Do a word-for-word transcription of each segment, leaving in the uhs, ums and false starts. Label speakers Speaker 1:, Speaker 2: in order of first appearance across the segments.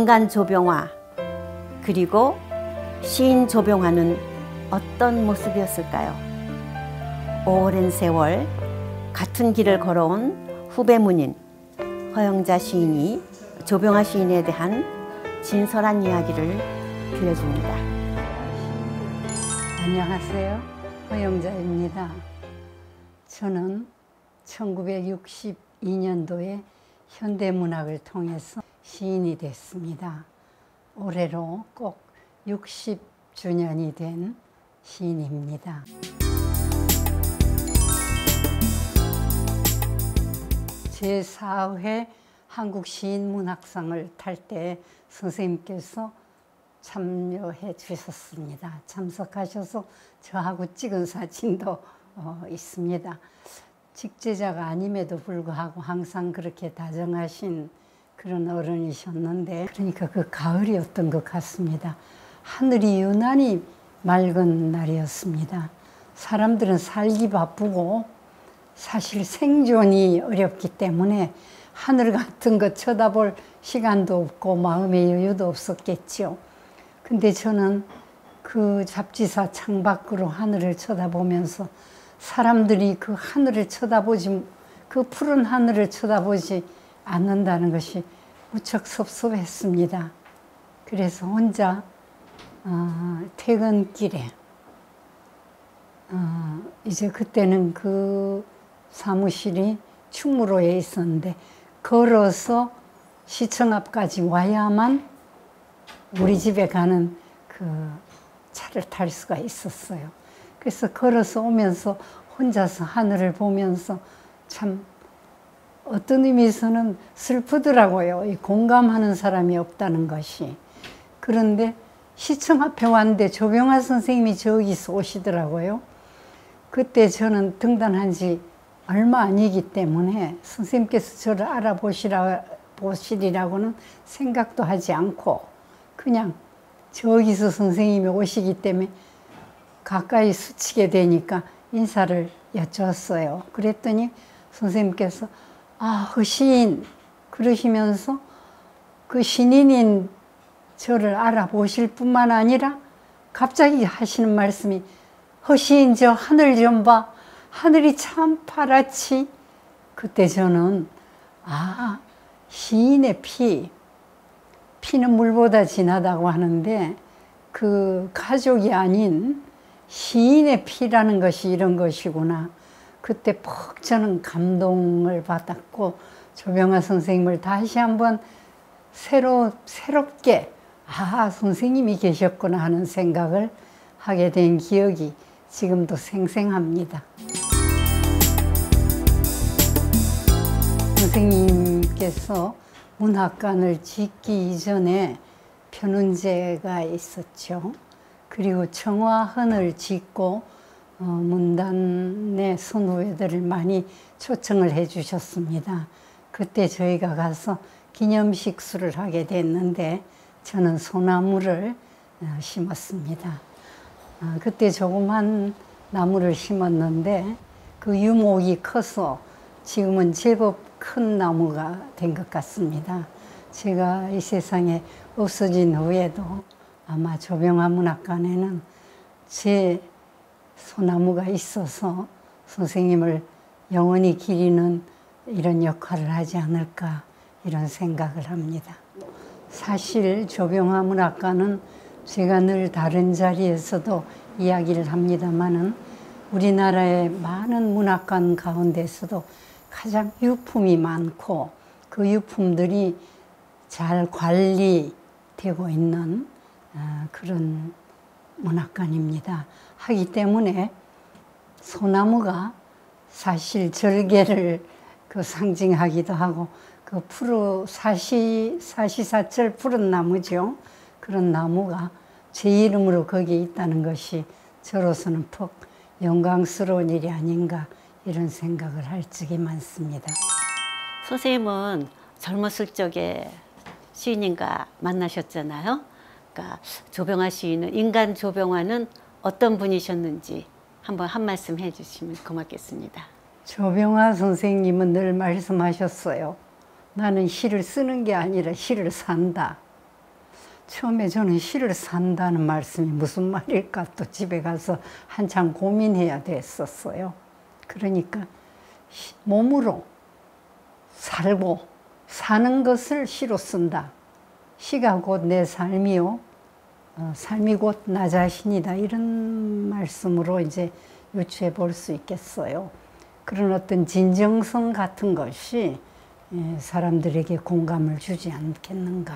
Speaker 1: 인간 조병화 그리고 시인 조병화는 어떤 모습이었을까요? 오랜 세월 같은 길을 걸어온 후배문인 허영자 시인이 조병화 시인에 대한 진솔한 이야기를 들려줍니다.
Speaker 2: 안녕하세요. 허영자입니다. 저는 천구백육십이 년도에 현대문학을 통해서 시인이 됐습니다. 올해로 꼭 육십 주년이 된 시인입니다. 제사 회 한국시인문학상을 탈 때 선생님께서 참여해 주셨습니다. 참석하셔서 저하고 찍은 사진도 어, 있습니다. 직제자가 아님에도 불구하고 항상 그렇게 다정하신 그런 어른이셨는데, 그러니까 그 가을이었던 것 같습니다. 하늘이 유난히 맑은 날이었습니다. 사람들은 살기 바쁘고 사실 생존이 어렵기 때문에 하늘 같은 거 쳐다볼 시간도 없고 마음의 여유도 없었겠죠. 근데 저는 그 잡지사 창밖으로 하늘을 쳐다보면서 사람들이 그 하늘을 쳐다보지, 그 푸른 하늘을 쳐다보지 않는다는 것이 무척 섭섭했습니다. 그래서 혼자 어, 퇴근길에 어, 이제 그때는 그 사무실이 충무로에 있었는데 걸어서 시청 앞까지 와야만 우리 집에 가는 그 차를 탈 수가 있었어요. 그래서 걸어서 오면서 혼자서 하늘을 보면서 참 어떤 의미에서는 슬프더라고요. 이 공감하는 사람이 없다는 것이. 그런데 시청 앞에 왔는데 조병화 선생님이 저기서 오시더라고요. 그때 저는 등단한 지 얼마 아니기 때문에 선생님께서 저를 알아보시라, 보시리라고는 생각도 하지 않고 그냥 저기서 선생님이 오시기 때문에 가까이 스치게 되니까 인사를 여쭈었어요. 그랬더니 선생님께서 아, 그 시인 그러시면서 그 신인인 저를 알아보실 뿐만 아니라 갑자기 하시는 말씀이 허시인 저 하늘 좀 봐. 하늘이 참 파랗지. 그때 저는 아, 시인의 피, 피는 물보다 진하다고 하는데 그 가족이 아닌 시인의 피라는 것이 이런 것이구나. 그때 푹 저는 감동을 받았고 조병화 선생님을 다시 한번 새로, 새롭게 아, 선생님이 계셨구나 하는 생각을 하게 된 기억이 지금도 생생합니다. 선생님께서 문학관을 짓기 이전에 편운제가 있었죠. 그리고 청화헌을 짓고 어, 문단의 선후배들을 많이 초청을 해 주셨습니다. 그때 저희가 가서 기념식수를 하게 됐는데 저는 소나무를 어, 심었습니다. 어, 그때 조그만 나무를 심었는데 그 유목이 커서 지금은 제법 큰 나무가 된 것 같습니다. 제가 이 세상에 없어진 후에도 아마 조병화 문학관에는 제 소나무가 있어서 선생님을 영원히 기리는 이런 역할을 하지 않을까 이런 생각을 합니다. 사실 조병화 문학관은 제가 늘 다른 자리에서도 이야기를 합니다마는 우리나라의 많은 문학관 가운데서도 가장 유품이 많고 그 유품들이 잘 관리되고 있는 그런 문학관입니다. 하기 때문에 소나무가 사실 절개를 그 상징하기도 하고 그 푸르 사시 사시사철 푸른 나무죠. 그런 나무가 제 이름으로 거기에 있다는 것이 저로서는 퍽 영광스러운 일이 아닌가 이런 생각을 할 적이 많습니다.
Speaker 1: 선생님은 젊었을 적에 시인인과 만나셨잖아요. 그러니까 조병화 시인은, 인간 조병화는 어떤 분이셨는지 한번 한 말씀 해주시면 고맙겠습니다.
Speaker 2: 조병화 선생님은 늘 말씀하셨어요. 나는 시를 쓰는 게 아니라 시를 산다. 처음에 저는 시를 산다는 말씀이 무슨 말일까 또 집에 가서 한참 고민해야 됐었어요. 그러니까 몸으로 살고 사는 것을 시로 쓴다. 시가 곧 내 삶이요. 어, 삶이 곧 나 자신이다. 이런 말씀으로 이제 유추해 볼 수 있겠어요. 그런 어떤 진정성 같은 것이 사람들에게 공감을 주지 않겠는가.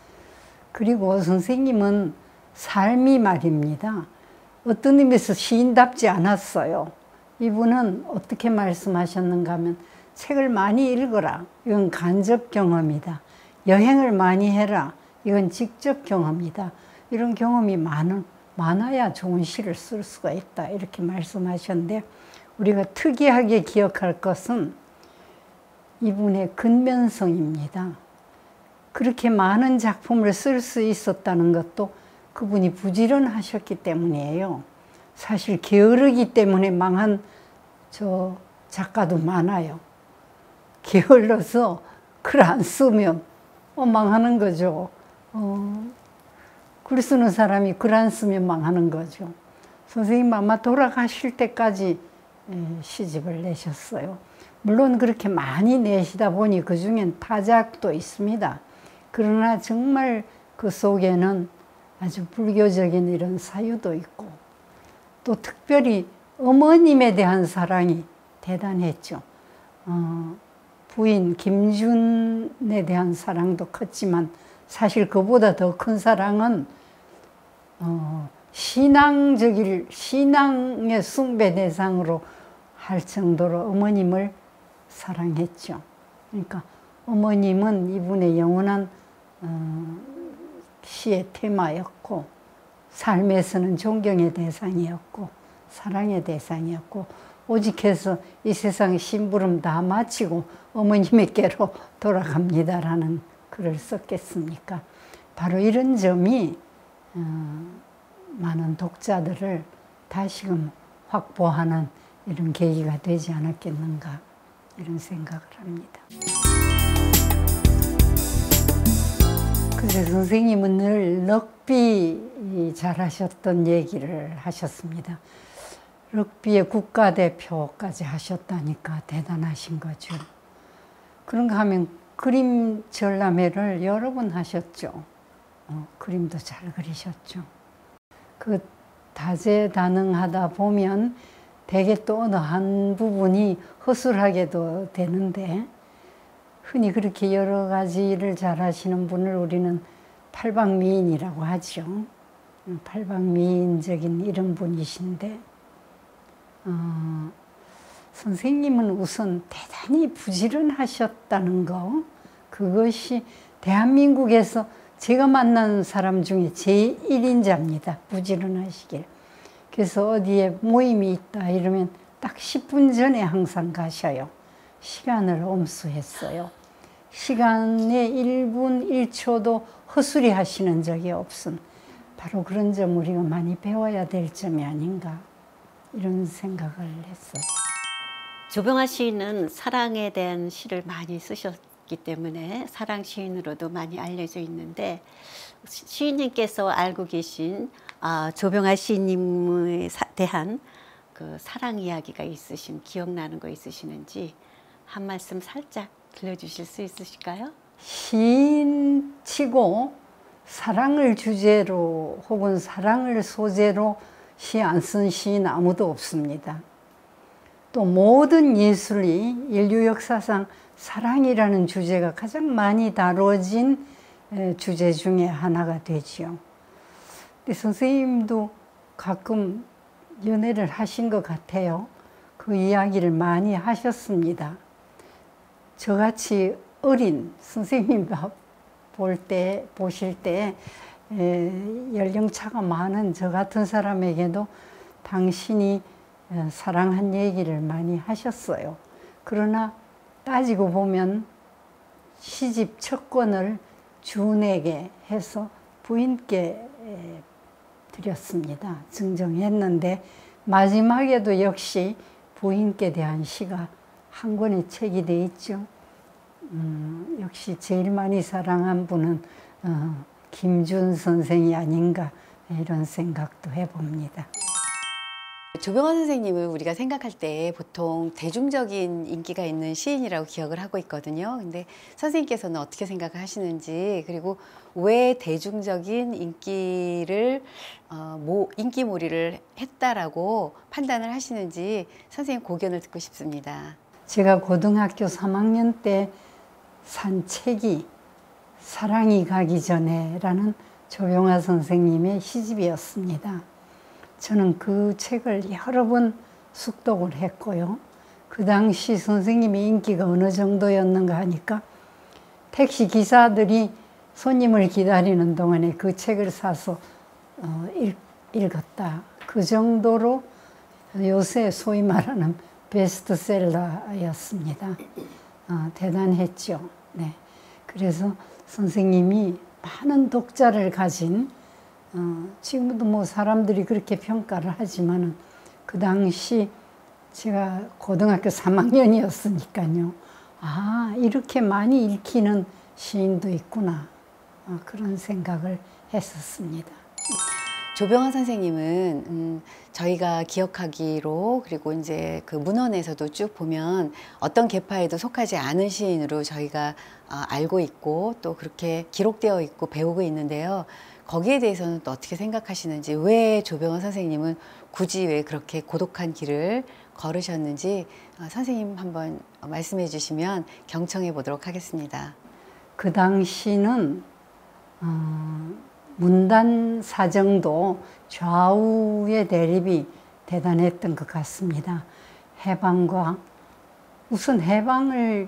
Speaker 2: 그리고 선생님은 삶이 말입니다. 어떤 의미에서 시인답지 않았어요. 이분은 어떻게 말씀하셨는가 하면 책을 많이 읽어라. 이건 간접 경험이다. 여행을 많이 해라. 이건 직접 경험이다. 이런 경험이 많은, 많아야 좋은 시를 쓸 수가 있다. 이렇게 말씀하셨는데 우리가 특이하게 기억할 것은 이분의 근면성입니다. 그렇게 많은 작품을 쓸 수 있었다는 것도 그분이 부지런하셨기 때문이에요. 사실 게으르기 때문에 망한 저 작가도 많아요. 게을러서 글 안 쓰면 어, 망하는 거죠. 어, 글 쓰는 사람이 글 안 쓰면 망하는 거죠. 선생님 아마 돌아가실 때까지 시집을 내셨어요. 물론 그렇게 많이 내시다 보니 그 중엔 타작도 있습니다. 그러나 정말 그 속에는 아주 불교적인 이런 사유도 있고 또 특별히 어머님에 대한 사랑이 대단했죠. 어, 부인 김준에 대한 사랑도 컸지만 사실 그보다 더 큰 사랑은 어, 신앙적일, 신앙의 숭배 대상으로 할 정도로 어머님을 사랑했죠. 그러니까 어머님은 이분의 영원한 어, 시의 테마였고 삶에서는 존경의 대상이었고 사랑의 대상이었고 오직해서 이 세상 심부름 다 마치고 어머님에게로 돌아갑니다라는 글을 썼겠습니까? 바로 이런 점이 어, 많은 독자들을 다시금 확보하는 이런 계기가 되지 않았겠는가 이런 생각을 합니다. 그래서 선생님은 늘 럭비 잘하셨던 얘기를 하셨습니다. 럭비의 국가대표까지 하셨다니까 대단하신 거죠. 그런가 하면 그림 전람회를 여러 번 하셨죠. 어, 그림도 잘 그리셨죠. 그 다재다능하다 보면 대개 또 어느 한 부분이 허술하게도 되는데 흔히 그렇게 여러 가지를 잘 하시는 분을 우리는 팔방미인이라고 하죠. 팔방미인적인 이런 분이신데 어, 선생님은 우선 대단히 부지런하셨다는 거, 그것이 대한민국에서 제가 만난 사람 중에 제일 인자입니다. 부지런하시길. 그래서 어디에 모임이 있다 이러면 딱 십 분 전에 항상 가셔요. 시간을 엄수했어요. 시간에 일 분 일 초도 허술히 하시는 적이 없음. 바로 그런 점 우리가 많이 배워야 될 점이 아닌가 이런 생각을 했어요.
Speaker 1: 조병화 시인은 사랑에 대한 시를 많이 쓰셨기 때문에 사랑 시인으로도 많이 알려져 있는데 시인님께서 알고 계신 아, 조병화 시인님에 대한 그 사랑 이야기가 있으신 기억나는 거 있으시는지 한 말씀 살짝 들려주실 수 있으실까요?
Speaker 2: 시인치고 사랑을 주제로 혹은 사랑을 소재로 시 안 쓴 시인 아무도 없습니다. 또 모든 예술이 인류 역사상 사랑이라는 주제가 가장 많이 다뤄진 주제 중에 하나가 되지요. 근데 선생님도 가끔 연애를 하신 것 같아요. 그 이야기를 많이 하셨습니다. 저같이 어린 선생님 볼 때, 보실 때 연령차가 많은 저 같은 사람에게도 당신이 사랑한 얘기를 많이 하셨어요. 그러나 따지고 보면 시집 첫 권을 준에게 해서 부인께 드렸습니다. 증정했는데 마지막에도 역시 부인께 대한 시가 한 권의 책이 돼 있죠. 음, 역시 제일 많이 사랑한 분은 어, 김준 선생이 아닌가 이런 생각도 해봅니다.
Speaker 3: 조병환 선생님을 우리가 생각할 때 보통 대중적인 인기가 있는 시인이라고 기억을 하고 있거든요. 근데 선생님께서는 어떻게 생각하시는지, 그리고 왜 대중적인 인기를 어, 모, 인기몰이를 했다라고 판단을 하시는지 선생님 고견을 듣고 싶습니다.
Speaker 2: 제가 고등학교 삼 학년 때 산 책이 사랑이 가기 전에 라는 조병환 선생님의 시집이었습니다. 저는 그 책을 여러 번 숙독을 했고요. 그 당시 선생님의 인기가 어느 정도였는가 하니까 택시 기사들이 손님을 기다리는 동안에 그 책을 사서 어, 읽, 읽었다. 그 정도로 요새 소위 말하는 베스트셀러였습니다. 어, 대단했죠. 네. 그래서 선생님이 많은 독자를 가진, 어, 지금도 뭐 사람들이 그렇게 평가를 하지만은 그 당시 제가 고등학교 삼 학년이었으니까요. 아, 이렇게 많이 읽히는 시인도 있구나. 어, 그런 생각을 했었습니다.
Speaker 3: 조병환 선생님은 음, 저희가 기억하기로, 그리고 이제 그 문헌에서도 쭉 보면 어떤 계파에도 속하지 않은 시인으로 저희가 어, 알고 있고 또 그렇게 기록되어 있고 배우고 있는데요. 거기에 대해서는 또 어떻게 생각하시는지, 왜 조병환 선생님은 굳이 왜 그렇게 고독한 길을 걸으셨는지 어, 선생님 한번 말씀해 주시면 경청해 보도록 하겠습니다.
Speaker 2: 그 당시는 어, 문단 사정도 좌우의 대립이 대단했던 것 같습니다. 해방과 우선 해방을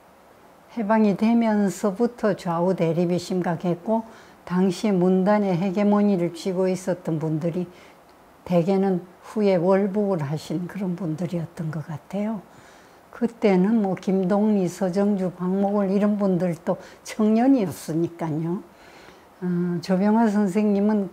Speaker 2: 해방이 되면서부터 좌우 대립이 심각했고, 당시 문단의 헤게모니를 쥐고 있었던 분들이 대개는 후에 월북을 하신 그런 분들이었던 것 같아요. 그때는 뭐 김동리, 서정주, 박목월 이런 분들도 청년이었으니까요. 어, 조병환 선생님은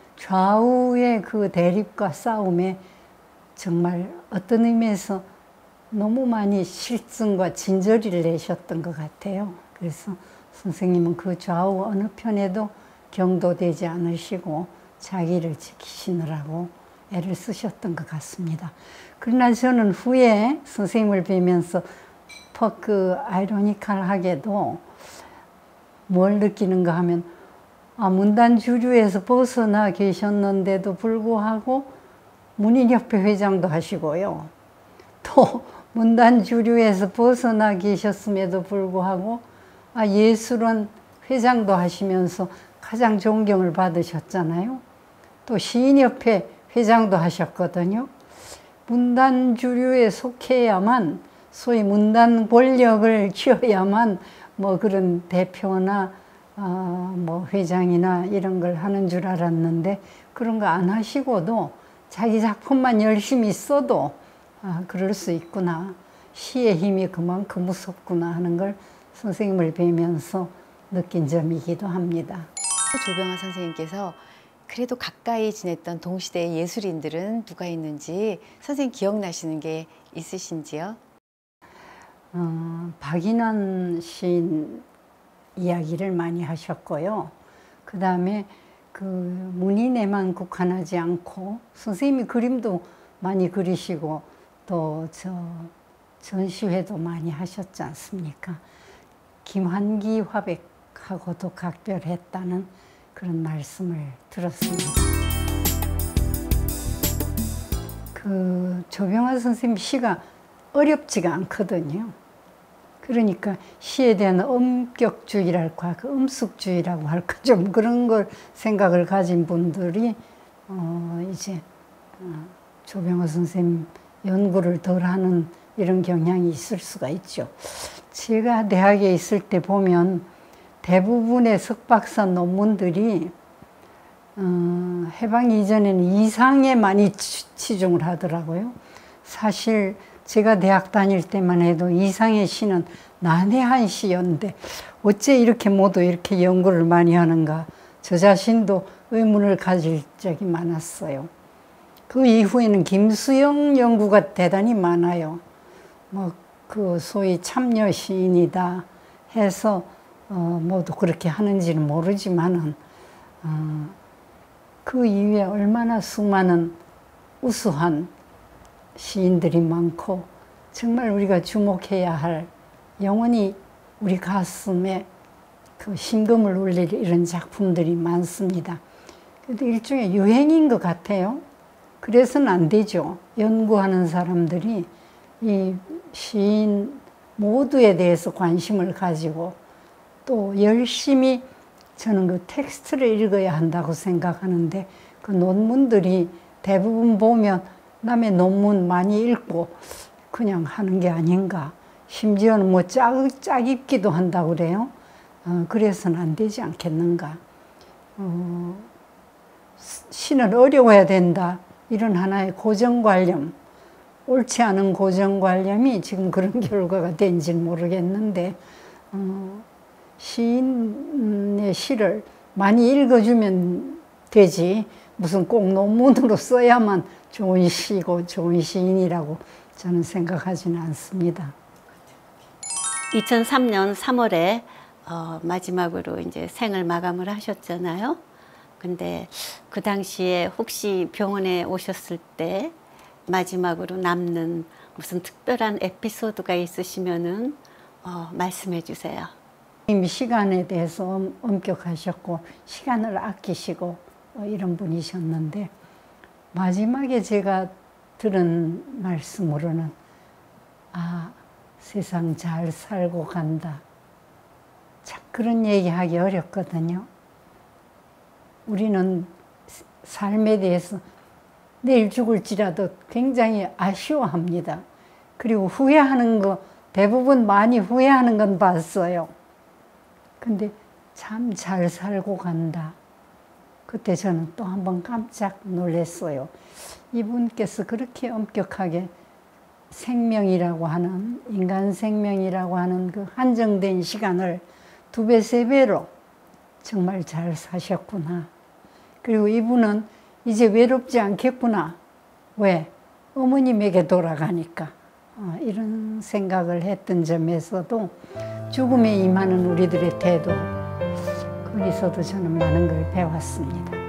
Speaker 2: 좌우의 그 대립과 싸움에 정말 어떤 의미에서 너무 많이 실증과 진저리를 내셨던 것 같아요. 그래서 선생님은 그 좌우 어느 편에도 경도되지 않으시고 자기를 지키시느라고 애를 쓰셨던 것 같습니다. 그러나 저는 후에 선생님을 뵈면서 그 아이러니컬하게도 뭘 느끼는가 하면, 아, 문단 주류에서 벗어나 계셨는데도 불구하고 문인협회 회장도 하시고요. 또 문단 주류에서 벗어나 계셨음에도 불구하고 아, 예술원 회장도 하시면서 가장 존경을 받으셨잖아요. 또 시인협회 회장도 하셨거든요. 문단 주류에 속해야만, 소위 문단 권력을 쥐어야만 뭐 그런 대표나 어, 뭐 회장이나 이런 걸 하는 줄 알았는데, 그런 거 안 하시고도 자기 작품만 열심히 써도 아, 그럴 수 있구나. 시의 힘이 그만큼 무섭구나 하는 걸 선생님을 뵈면서 느낀 점이기도 합니다.
Speaker 3: 조병환 선생님께서 그래도 가까이 지냈던 동시대의 예술인들은 누가 있는지 선생님 기억나시는 게 있으신지요?
Speaker 2: 어, 박인환 시인 이야기를 많이 하셨고요. 그 다음에 그 문인에만 국한하지 않고 선생님이 그림도 많이 그리시고 또 저 전시회도 많이 하셨지 않습니까? 김환기 화백하고도 각별했다는 그런 말씀을 들었습니다. 그 조병환 선생님 시가 어렵지가 않거든요. 그러니까 시에 대한 엄격주의랄까, 그 엄숙주의라고 할까, 좀 그런 걸 생각을 가진 분들이 어 이제 어 조병환 선생님 연구를 덜 하는 이런 경향이 있을 수가 있죠. 제가 대학에 있을 때 보면 대부분의 석박사 논문들이 어, 해방 이전에는 이상에 많이 치중을 하더라고요. 사실 제가 대학 다닐 때만 해도 이상의 시는 난해한 시였는데 어째 이렇게 모두 이렇게 연구를 많이 하는가, 저 자신도 의문을 가질 적이 많았어요. 그 이후에는 김수영 연구가 대단히 많아요. 뭐 그 소위 참여 시인이다 해서 어, 모두 그렇게 하는지는 모르지만은 어, 그 이후에 얼마나 수많은 우수한 시인들이 많고 정말 우리가 주목해야 할 영원히 우리 가슴에 그 심금을 울릴 이런 작품들이 많습니다. 그래도 일종의 유행인 것 같아요. 그래서는 안 되죠. 연구하는 사람들이 이 시인 모두에 대해서 관심을 가지고 또 열심히 저는 그 텍스트를 읽어야 한다고 생각하는데 그 논문들이 대부분 보면 남의 논문 많이 읽고 그냥 하는 게 아닌가. 심지어는 뭐 짝, 짝입기도 한다고 그래요. 어, 그래서는 안 되지 않겠는가. 어, 시는 어려워야 된다. 이런 하나의 고정관념, 옳지 않은 고정관념이 지금 그런 결과가 된지는 모르겠는데 어, 시인의 시를 많이 읽어주면 되지 무슨 꼭 논문으로 써야만 좋은 시고 좋은 시인이라고 저는 생각하지는 않습니다.
Speaker 1: 이천삼 년 삼월에 어, 마지막으로 이제 생을 마감을 하셨잖아요. 근데 그 당시에 혹시 병원에 오셨을 때 마지막으로 남는 무슨 특별한 에피소드가 있으시면은 어, 말씀해 주세요.
Speaker 2: 시간에 대해서 엄격하셨고 시간을 아끼시고 이런 분이셨는데 마지막에 제가 들은 말씀으로는 아, 세상 잘 살고 간다. 참 그런 얘기하기 어렵거든요. 우리는 삶에 대해서 내일 죽을지라도 굉장히 아쉬워합니다. 그리고 후회하는 거 대부분 많이 후회하는 건 봤어요. 근데 참 잘 살고 간다. 그때 저는 또 한 번 깜짝 놀랐어요. 이분께서 그렇게 엄격하게 생명이라고 하는, 인간 생명이라고 하는 그 한정된 시간을 두 배, 세 배로 정말 잘 사셨구나. 그리고 이분은 이제 외롭지 않겠구나. 왜? 어머님에게 돌아가니까. 어, 이런 생각을 했던 점에서도 죽음에 임하는 우리들의 태도, 거기서도 저는 많은 걸 배웠습니다.